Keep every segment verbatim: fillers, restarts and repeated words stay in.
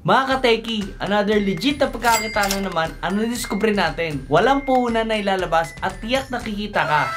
Mga ka-techie, another legit na pagkakita na naman ang nadiskubre natin. Walang puhunan na ilalabas at tiyak nakikita ka.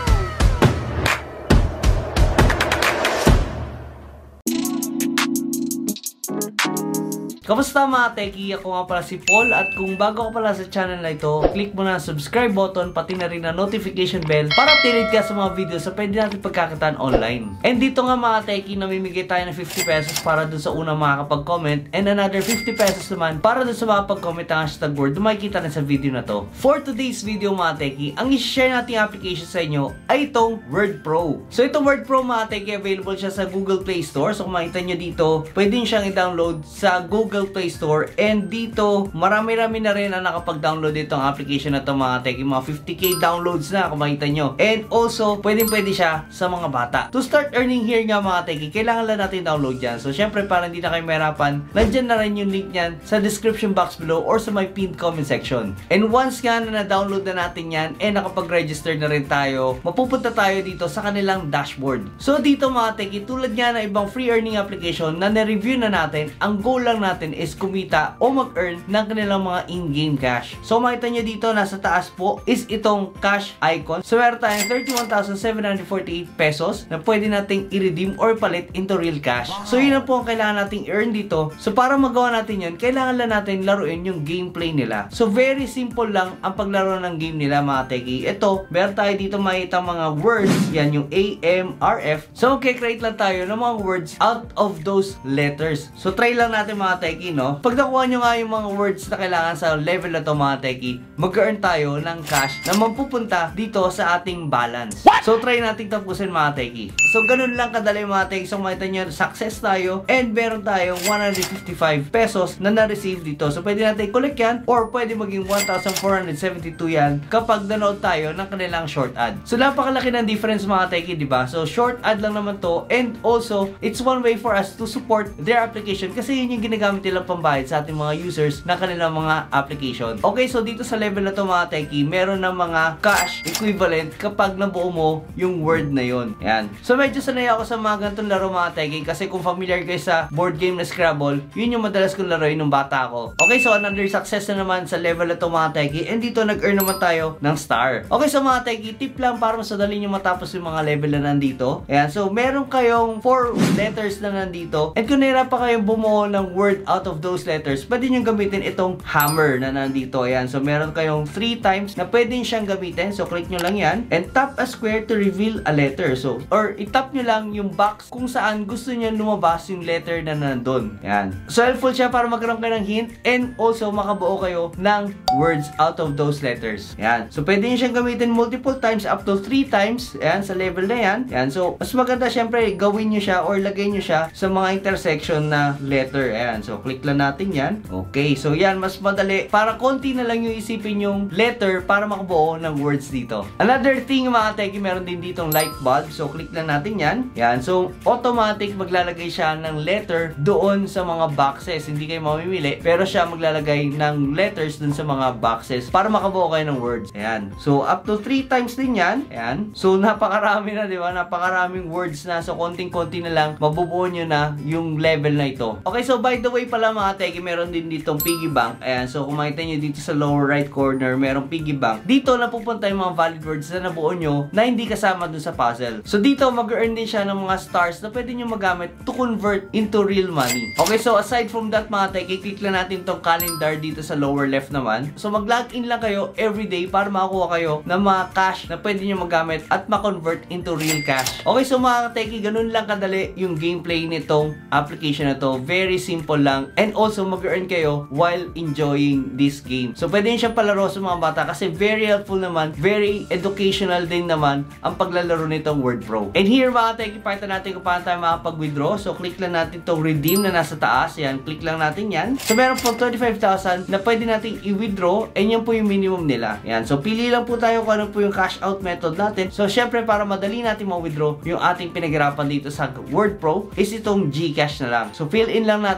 Kamusta mga techie? Ako nga pala si Paul at kung bago ka pala sa channel na ito, click mo na ang subscribe button pati na rin ang notification bell para updated ka sa mga videos sa pwede natin pagkakitaan online. And dito nga mga techie, namimigay tayo ng fifty pesos para dun sa unang makakapag-comment and another fifty pesos naman para dun sa makapag-comment ang hashtag word na makikita na sa video na to. For today's video mga techie, ang i-share nating application sa inyo ay itong WordPro. So itong WordPro mga techie, available siya sa Google Play Store. So kung makita nyo dito, pwede nyo siyang i-download sa Google Play Store, and dito marami-rami na rin ang nakapag-download itong application na to mga techie. Mga fifty K downloads na kung makita nyo, and also pwedeng-pwede siya sa mga bata. To start earning here nga mga techie, kailangan lang natin download yan. So syempre para hindi na kayo mahirapan, nandyan na rin yung link nyan sa description box below or sa my pinned comment section. And once nga na na-download na natin yan and nakapag-register na rin tayo, mapupunta tayo dito sa kanilang dashboard. So dito mga techie, tulad nga na ibang free earning application na na-review na natin, ang goal lang natin is kumita o mag-earn ng kanilang mga in-game cash. So makita nyo dito, nasa taas po is itong cash icon. So meron tayong thirty-one thousand seven hundred forty-eight pesos na pwede nating i-redeem or palit into real cash. So yun na po ang kailangan nating earn dito. So para magawa natin yun, kailangan lang natin laruin yung gameplay nila. So very simple lang ang paglaro ng game nila mga techie. Ito, meron tayo dito makita mga words. Yan yung A, M, R, F. So okay-create lang tayo ng mga words out of those letters. So try lang natin mga techie, no? Pag nakuha nyo nga yung mga words na kailangan sa level na to mga techie, mag-earn tayo ng cash na mapupunta dito sa ating balance. So try natin tapusin mga techie. So ganun lang kadali mga techie. So makita nyo, success tayo and meron tayong one hundred fifty-five pesos na na-receive dito. So pwede natin i-collect yan or pwede maging one thousand four hundred seventy-two yan kapag nanood tayo ng kanilang short ad. So napakalaki ng difference mga techie, diba? So short ad lang naman to, and also it's one way for us to support their application kasi yun yung ginagamit nilang pambayad sa ating mga users na kanilang mga application. Okay, so dito sa level na to mga techie, meron ng mga cash equivalent kapag nabuo mo yung word na yun. Yan. So medyo sanay ako sa mga ganitong laro mga techie kasi kung familiar kayo sa board game na Scrabble, yun yung madalas kong laruin nung bata ako. Okay, so another success na naman sa level na to mga techie, and dito nag-earn naman tayo ng star. Okay, so mga techie, tip lang para mas madali nyo matapos yung mga level na nandito. Ayan, so meron kayong four letters na nandito, and kung nahirapan kayong bumuo ng word out of those letters, pwede nyo gamitin itong hammer na nandito. Ayan, so meron kayong three times na pwede siyang gamitin. So click nyo lang yan and tap a square to reveal a letter. So, or itap nyo lang yung box kung saan gusto nyo lumabas yung letter na nandun. Ayan. So helpful siya para magkaroon kayo ng hint and also makabuo kayo ng words out of those letters. Ayan. So pwede nyo siyang gamitin multiple times, up to three times. Ayan, sa level na yan. Ayan. So mas maganda syempre gawin nyo siya or lagay nyo siya sa mga intersection na letter. Ayan. So click lang natin yan. Okay, so yan, mas madali. Para konti na lang yung isipin yung letter para makabuo ng words dito. Another thing mga techie, meron din ditong light bulb. So click lang natin yan. Yan, so automatic maglalagay siya ng letter doon sa mga boxes. Hindi kayo mamimili, pero siya maglalagay ng letters doon sa mga boxes para makabuo kayo ng words. Ayan, so up to three times din yan. Ayan, so napakarami na, di ba? Napakaraming words na. So konting-konti na lang, mabubuo nyo na yung level na ito. Okay, so by the way pala mga techie, meron din ditong piggy bank. Ayan, so kung makita nyo dito sa lower right corner, merong piggy bank. Dito napupunta yung mga valid words na nabuo nyo na hindi kasama dun sa puzzle. So dito mag-earn din siya ng mga stars na pwede nyo magamit to convert into real money. Okay, so aside from that mga techie, click lang natin tong calendar dito sa lower left naman. So mag-login lang kayo everyday para makakuha kayo ng mga cash na pwede nyo magamit at ma-convert into real cash. Okay, so mga techie, ganun lang kadali yung gameplay nitong application na to. Very simple lang, and also mag-earn kayo while enjoying this game. So pwede nyo siyang palaro sa mga bata kasi very helpful naman, very educational din naman ang paglalaro nitong WordPro. And here mga techie, pakita natin kung paano tayo makapag-withdraw. So click lang natin itong redeem na nasa taas. Yan, click lang natin yan. So meron po twenty-five thousand na pwede natin i-withdraw, and yan po yung minimum nila. Yan, so pili lang po tayo kung ano po yung cash out method natin. So syempre para madali natin ma-withdraw yung ating pinaghirapan dito sa WordPro is itong GCash na lang. So fill in lang natin yung account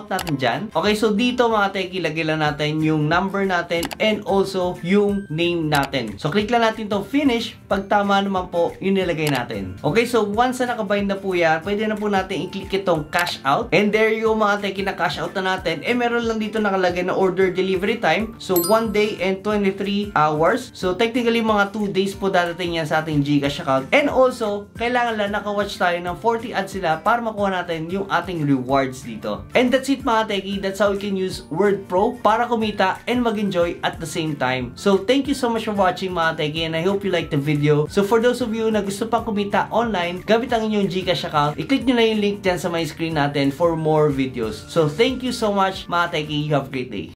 account natin dyan. Okay, so dito mga teki, lagay lang natin yung number natin and also yung name natin. So click lang natin to finish. Pag tama naman po, yun nilagay natin. Okay, so once na nakabind na po yan, pwede na po natin i-click itong cash out. And there you mga teki, na cash out na natin. Eh meron lang dito nakalagay na order delivery time. So one day and twenty-three hours. So technically mga two days po dadating yan sa ating GCash account. And also, kailangan lang naka-watch tayo ng forty ads sila para makuha natin yung ating rewards dito. And that's it mga teki. That's how we can use Word Pro para kumita and mag-enjoy at the same time. So thank you so much for watching mga teki, and I hope you liked the video. So for those of you na gusto pang kumita online gamit ang inyong GCash account, i-click nyo na yung link dyan sa my screen natin for more videos. So thank you so much mga teki. You have a great day.